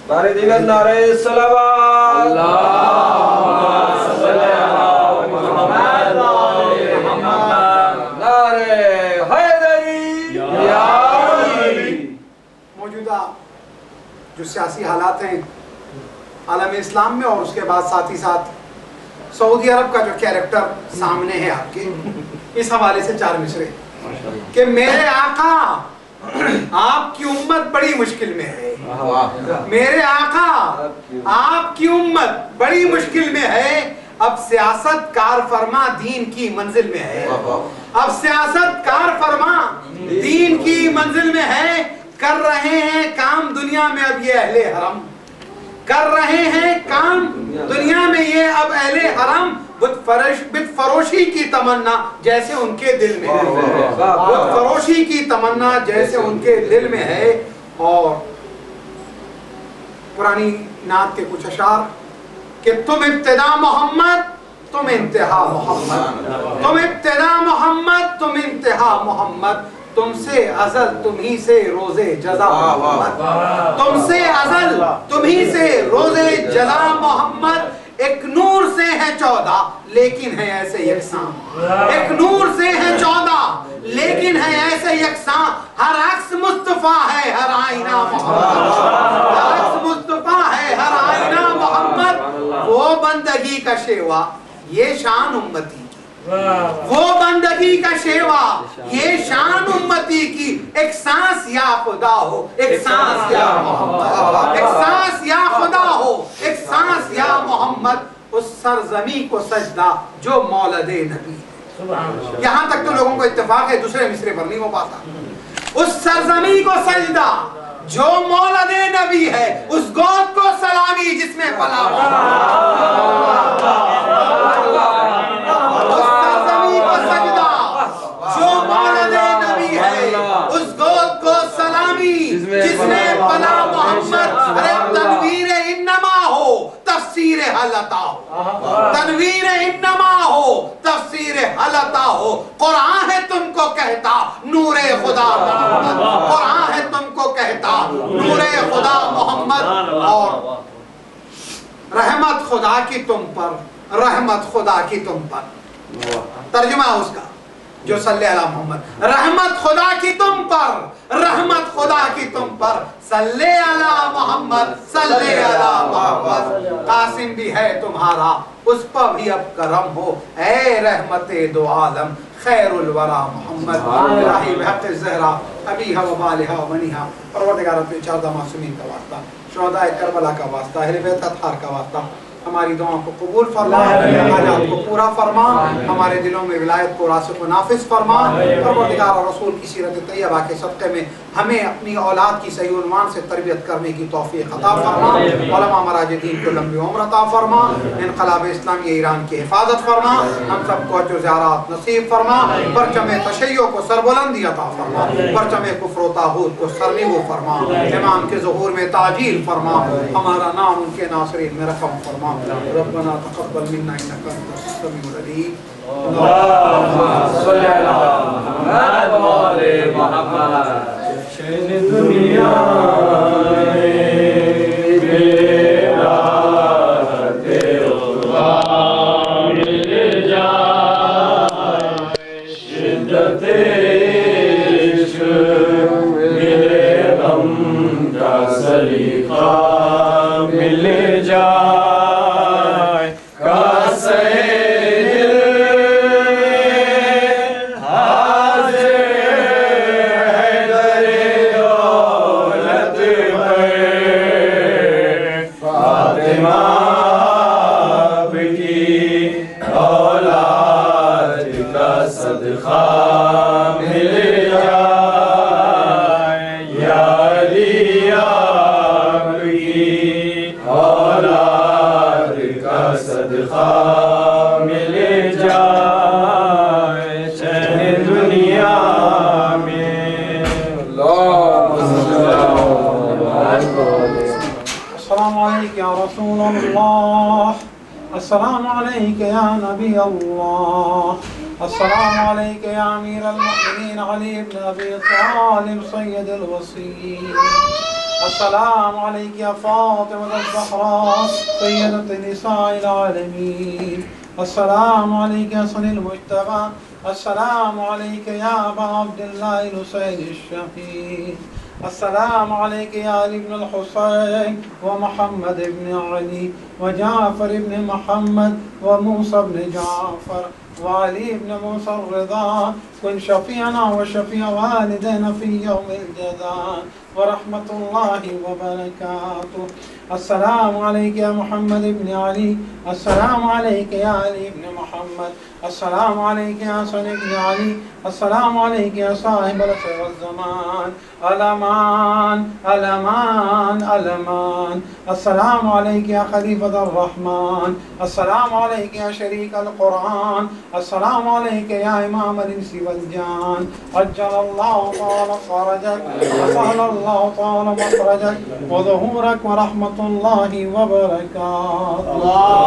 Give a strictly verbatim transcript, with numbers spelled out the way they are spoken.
نعرے دیگر نعرے صلوات اللہم صلی علی محمد نعرے حیدری یا علی۔ موجودہ جو سیاسی حالات ہیں عالم اسلام میں اور اس کے بعد ساتھ ہی ساتھ سعودی عرب کا جو کیریکٹر سامنے ہے آپ کے، اس حوالے سے چار مصرے کہ میرے آقا آپ کی امت بڑی مشکل میں ہے، میرے آقا آپ کی امت بڑی مشکل میں ہے، اب سیاست کار فرما دین کی منزل میں ہے، اب سیاست کار فرما دین کی منزل میں ہے، کر رہے ہیں کام دنیا میں اب یہ اہل حرم، کر رہے ہیں کام دنیا میں یہ اب اہل حرم، بت فروشی کی تمنا جیسے ان کے دل میں ہے، بت فروشی کی تمنا جیسے ان کے دل میں ہے۔ اور پرانی نعت کے کچھ اشعار کہ تم ابتدا محمد تم انتہا محمد، تم ابتدا محمد تم انتہا محمد، تم سے ازل تم ہی سے روزے جزا محمد، تم سے ازل تم ہی سے روزے جزا محمد، ایک نور سے ہے چودہ لیکن ہے ایسے یکساں، ایک نور سے ہے چودہ لیکن ہے ایسے یکساں، ہر عکس مصطفیٰ ہے ہر آئینہ محمد، ہر عکس مصطفیٰ ہے ہر آئینہ محمد، وہ بندگی کا شیوا یہ شان امتی کی، وہ بندگی کا شیوا یہ شان امتی کی، ایک سانس یا خدا ہو ایک سانس یا محمد، ایک سانس یا خدا ہو ایک سانس یا محمد، اس سرزمی کو سجدہ جو مولد نبی ہے۔ یہاں تک تو لوگوں کو اتفاق ہے، دوسرے مصرے پر نہیں ہو پاتا۔ اس سرزمی کو سجدہ جو مولد نبی ہے، اس گود کو سلامی جس میں پلا اس سرزمی کو سجدہ جو مولد نبی ہے، اس گود کو سلامی جس میں پلا محمد، ارے تنویر انما ہو تفسیر حلتا ہو، تنویر انما ہو تفسیر حلتا ہو، قرآن ہے تم کو کہتا نور خدا محمد، قرآن ہے تم کو کہتا نور خدا محمد، اور رحمت خدا کی تم پر، رحمت خدا کی تم پر، ترجمہ اس کا جو صلی علی محمد، رحمت خدا کی تم پر، رحمت خدا کی تم پر، صلی علی محمد صلی علی محمد، قاسم بھی ہے تمہارا اس پر بھی اب کرم ہو، اے رحمت دو عالم خیر الورا محمد، الہی بحق الزہرا ابیہا و بالہا و منیہا، پروردگار اپنے چاردہ معصومین کا واسطہ، شہداء کربلا کا واسطہ، اہل بیت اطہار کا واسطہ، ہماری دعاؤں کو قبول فرما، حاجات کو پورا فرما، ہمارے دلوں میں ولایت کو راسخ و نافذ فرما، پروردگار اور رسول کی سیرت طیبہ کے صدقے میں ہمیں اپنی اولاد کی صحیح عنوان سے تربیت کرنے کی توفیق عطا فرما، علماء مراجدین کو لمبی عمر عطا فرما، انقلاب اسلامی ایران کی حفاظت فرما، ہم سب کو حج و زیارات نصیب فرما، پرچم تشیع کو سربلندی عطا فرما، پرچم کفر و طاغوت کو سرنگو فرما، امام کے ظہور میں تعجیل فرما، ہمارا نام ان کے ناصرین میں رقم فرما، ربنا تقبل منا انك انت السميع العليم۔ اللهم صل على محمد وآل محمد، شین دنیا السلام علیک یا نبی اللہ، السلام علیک یا امیر المؤمنین علی بن ابی طالب سید الوصی، السلام عليك يا فاطمة الزهراء سيدة نساء العالمين. السلام عليك يا صني المجتبى. السلام عليك يا أبا عبد الله الحسين الشهيد. السلام عليك يا علي بن الحسين ومحمد بن علي وجعفر بن محمد وموسى بن جعفر وعلي بن موسى الرضا. كن شفيعنا وشفيع والدينا في يوم الجزاء ورحمة الله وبركاته. السلام عليك يا محمد بن علي. السلام عليك يا علي بن محمد. السلام عليك يا حسن بن علي. السلام عليك يا صاحب العصر والزمان. الأمان الأمان الأمان. السلام عليك يا خليفة الرحمن. السلام عليك يا شريك القرآن. السلام عليك يا إمام الإنس والجان. عجل الله تعالى فرجك وسهل الله تعالى مخرجك وظهورك ورحمة الله وبركاته.